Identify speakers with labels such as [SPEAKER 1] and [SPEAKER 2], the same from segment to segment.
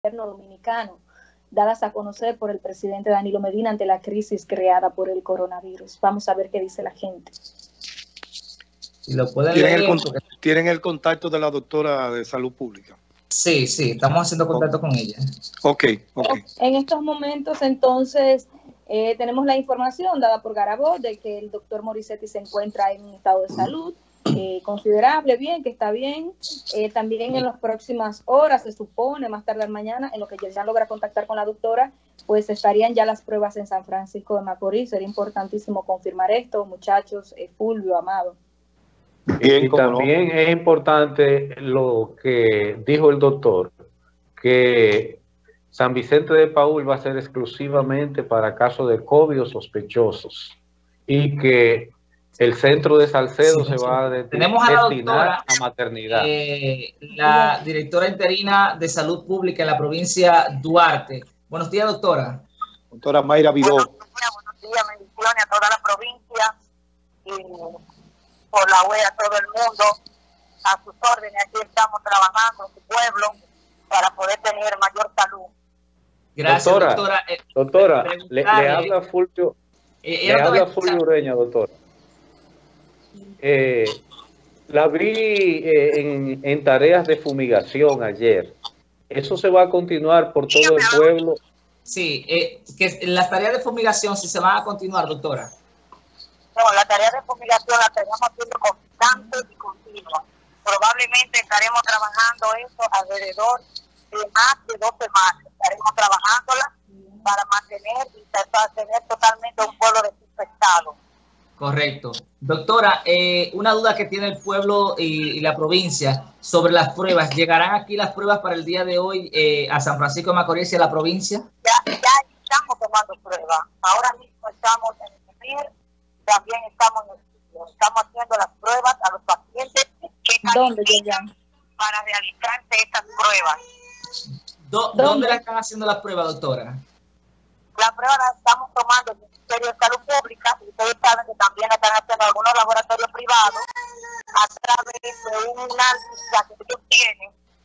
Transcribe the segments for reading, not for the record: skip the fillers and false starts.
[SPEAKER 1] gobierno dominicano, dadas a conocer por el presidente Danilo Medina ante la crisis creada por el coronavirus. Vamos a ver qué dice la gente.
[SPEAKER 2] Si lo pueden
[SPEAKER 3] leer. ¿Tienen el contacto de la doctora de Salud Pública?
[SPEAKER 2] Sí, estamos haciendo contacto con ella.
[SPEAKER 3] Ok.
[SPEAKER 1] En estos momentos, entonces, tenemos la información dada por Garabó de que el doctor Morissetti se encuentra en un estado de salud considerable, que está bien. También en las próximas horas, se supone, más tarde mañana, en lo que ya logra contactar con la doctora, pues estarían ya las pruebas en San Francisco de Macorís. Sería importantísimo confirmar esto, muchachos, Fulvio, Amado.
[SPEAKER 4] Bien, y también es importante lo que dijo el doctor, que San Vicente de Paúl va a ser exclusivamente para casos de COVID o sospechosos y que el centro de Salcedo se va a destinar a maternidad.
[SPEAKER 2] La directora interina de Salud Pública en la provincia Duarte. Buenos días, doctora.
[SPEAKER 3] Doctora Mayra Vidó.
[SPEAKER 5] Buenos días, bendiciones a toda la provincia y por la web a todo el mundo, a sus órdenes. Aquí estamos trabajando en su pueblo para poder tener mayor salud.
[SPEAKER 2] Gracias, doctora.
[SPEAKER 4] Doctora, le habla Fulvio, Ureña, doctora. La vi en tareas de fumigación ayer. ¿Eso se va a continuar por todo el pueblo?
[SPEAKER 2] Sí, que las tareas de fumigación sí se van a continuar, doctora.
[SPEAKER 5] No, la tarea de fumigación la tenemos haciendo constante y continua. Probablemente estaremos trabajando eso alrededor de más de 2 semanas. Estaremos trabajándola para mantener y tratar de tener totalmente un pueblo desinfectado.
[SPEAKER 2] Correcto. Doctora, una duda que tiene el pueblo y la provincia sobre las pruebas. ¿Llegarán aquí las pruebas para el día de hoy a San Francisco de Macorís y a la provincia?
[SPEAKER 5] Ya estamos tomando pruebas. Ahora mismo estamos en el primer. También estamos haciendo las pruebas a los pacientes que califican para realizarse estas pruebas.
[SPEAKER 2] ¿Dónde la están haciendo las pruebas, doctora?
[SPEAKER 5] Las pruebas las estamos tomando en el Ministerio de Salud Pública y ustedes saben que también la están haciendo algunos laboratorios privados a través de una lista que ellos tienen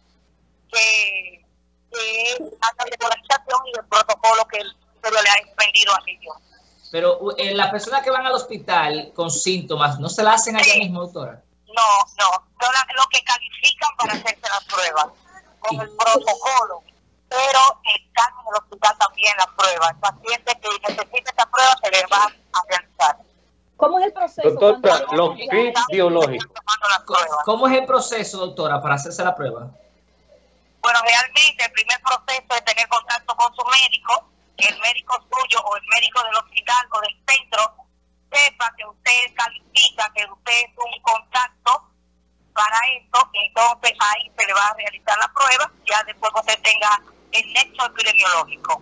[SPEAKER 5] que es la regularización y el protocolo que el Ministerio le ha expendido a ellos.
[SPEAKER 2] Pero las personas que van al hospital con síntomas, ¿no se la hacen allá mismo, doctora?
[SPEAKER 5] No, son los que califican para hacerse las pruebas, con el protocolo, pero están en el hospital también las pruebas. El paciente que necesita esta prueba se le va a realizar.
[SPEAKER 1] ¿Cómo es el proceso?
[SPEAKER 4] Doctora, los kits biológicos.
[SPEAKER 2] ¿Cómo es el proceso, doctora, para hacerse la prueba?
[SPEAKER 5] Bueno, realmente el primer proceso es tener contacto con su médico, que el médico suyo o el médico del hospital o del centro sepa que usted califica, que usted es un contacto para esto, y entonces ahí se le va a realizar la prueba, ya después que usted tenga el nexo epidemiológico.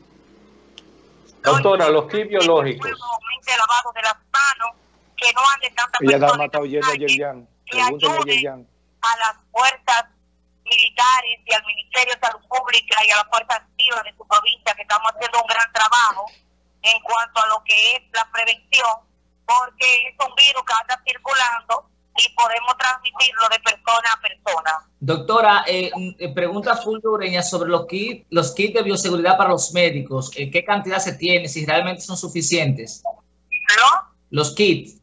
[SPEAKER 4] Doctora, los kits biológicos.
[SPEAKER 5] El lavado de las manos, que no ande tanta persona que ayude a las fuerzas militares y al Ministerio de Salud Pública y a las fuerzas activas de su provincia, que estamos haciendo un gran trabajo en cuanto a lo que es la prevención, porque es un virus que anda circulando y podemos transmitirlo de persona a persona.
[SPEAKER 2] Doctora, pregunta Fulvio Ureña sobre los kits de bioseguridad para los médicos. ¿Qué cantidad se tiene? Si realmente son suficientes. Los kits.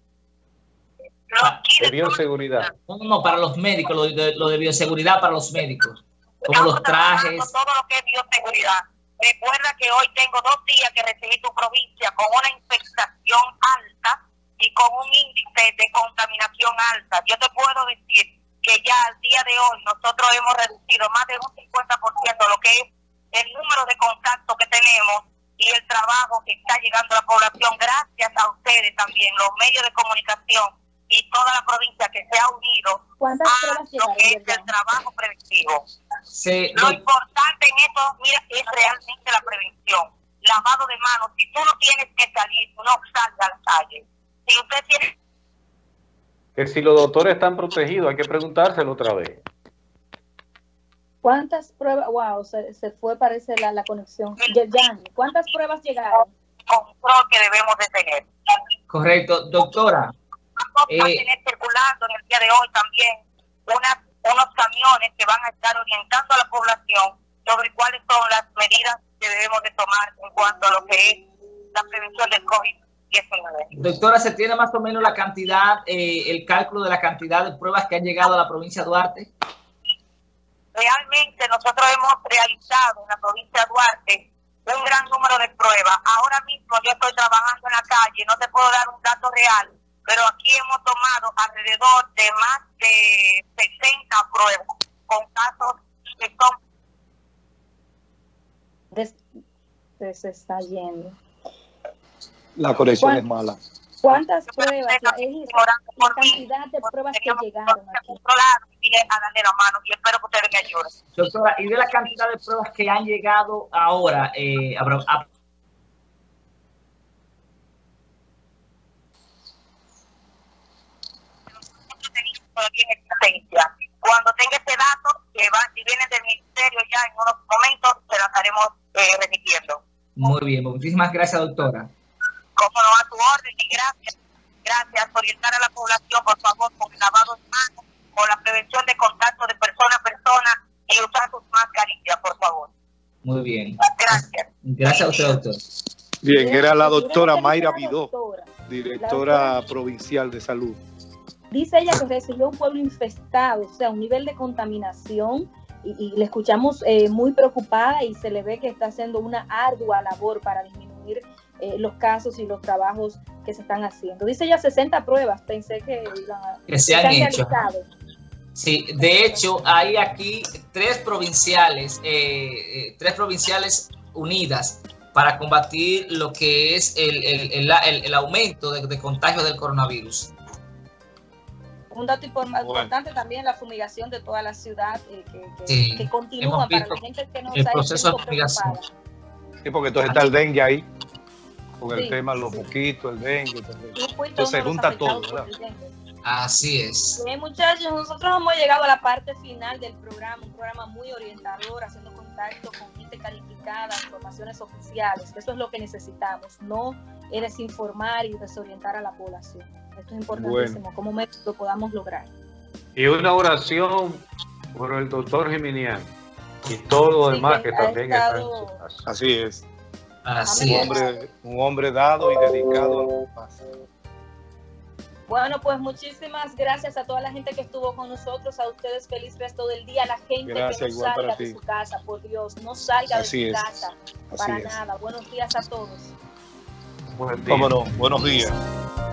[SPEAKER 4] De bioseguridad.
[SPEAKER 2] No, para los médicos, lo de bioseguridad para los médicos. Como los trajes.
[SPEAKER 5] Todo lo que es bioseguridad. Recuerda que hoy tengo 2 días que recibí tu provincia con una infestación alta y con un índice de contaminación alta. Yo te puedo decir que ya al día de hoy nosotros hemos reducido más de un 50% lo que es el número de contactos que tenemos y el trabajo que está llegando a la población gracias a ustedes también, los medios de comunicación y toda la provincia que se ha unido a lo que es el trabajo preventivo.
[SPEAKER 2] Sí,
[SPEAKER 5] lo importante en esto, mira, es realmente la prevención. Lavado de manos. Si tú no tienes que salir, no salgas a la calle. Si usted tiene...
[SPEAKER 4] Que si los doctores están protegidos, hay que preguntárselo otra vez.
[SPEAKER 1] ¿Cuántas pruebas? Wow, se fue, parece la conexión. ¿Cuántas pruebas llegaron?
[SPEAKER 5] Control que debemos de tener.
[SPEAKER 2] Correcto, doctora.
[SPEAKER 5] Vamos a tener circulando en el día de hoy también unos camiones que van a estar orientando a la población sobre cuáles son las medidas que debemos de tomar en cuanto a lo que es la prevención del COVID-19.
[SPEAKER 2] Doctora, ¿se tiene más o menos la cantidad, el cálculo de la cantidad de pruebas que han llegado a la provincia de Duarte?
[SPEAKER 5] Realmente nosotros hemos realizado en la provincia de Duarte un gran número de pruebas. Ahora mismo yo estoy trabajando en la calle, no te puedo dar un dato real, pero aquí hemos tomado alrededor de más de 60 pruebas con casos que son...
[SPEAKER 1] Se está yendo.
[SPEAKER 3] La conexión es mala.
[SPEAKER 1] ¿Cuántas pruebas? La cantidad de pruebas que llegaron aquí.
[SPEAKER 5] A darle la mano y espero que ustedes me ayuden.
[SPEAKER 2] Doctora, y de la cantidad de pruebas que han llegado ahora,
[SPEAKER 5] cuando tenga este dato, que va, si viene del ministerio ya en unos momentos, se la estaremos remitiendo.
[SPEAKER 2] Muy bien, muchísimas gracias, doctora.
[SPEAKER 5] Como no, a tu orden, y gracias. Gracias. Orientar a la población, por favor, con el lavado de manos, con la prevención de contacto de persona a persona y usar sus mascarillas, por favor.
[SPEAKER 2] Muy bien.
[SPEAKER 5] Gracias.
[SPEAKER 2] Gracias a usted, doctor.
[SPEAKER 3] Bien, era la doctora Mayra Vidó, directora provincial de salud.
[SPEAKER 1] Dice ella que recibió un pueblo infestado, o sea, un nivel de contaminación, y le escuchamos muy preocupada y se le ve que está haciendo una ardua labor para disminuir los casos y los trabajos que se están haciendo. Dice ella 60 pruebas, pensé que
[SPEAKER 2] se han hecho.
[SPEAKER 1] Realizado.
[SPEAKER 2] Sí, de hecho hay aquí tres provinciales unidas para combatir lo que es el aumento de contagio del coronavirus.
[SPEAKER 1] Un dato importante también, la fumigación de toda la ciudad que continúa para la gente que no
[SPEAKER 2] el proceso de fumigación.
[SPEAKER 3] Sí, porque entonces está el dengue ahí, con el tema de los mosquitos, el dengue. Entonces se junta todo, ¿verdad?
[SPEAKER 2] Así es.
[SPEAKER 1] Bien, muchachos, nosotros hemos llegado a la parte final del programa, un programa muy orientador, haciendo contacto con gente calificada, informaciones oficiales. Eso es lo que necesitamos, no es desinformar y desorientar a la población. Esto es importantísimo, como método podamos lograr.
[SPEAKER 4] Y una oración por el doctor Jiminián y todo lo demás que también está en su casa.
[SPEAKER 3] Así es.
[SPEAKER 2] Así es.
[SPEAKER 3] Un hombre dado y dedicado a la paz.
[SPEAKER 1] Bueno, pues muchísimas gracias a toda la gente que estuvo con nosotros, a ustedes feliz resto del día, a la gente
[SPEAKER 3] gracias,
[SPEAKER 1] que no salga de su casa, por Dios, no salga
[SPEAKER 3] así
[SPEAKER 1] de su
[SPEAKER 3] es.
[SPEAKER 1] casa, para nada. Buenos días a todos.
[SPEAKER 4] Buen día.
[SPEAKER 3] Cómo no, buenos días.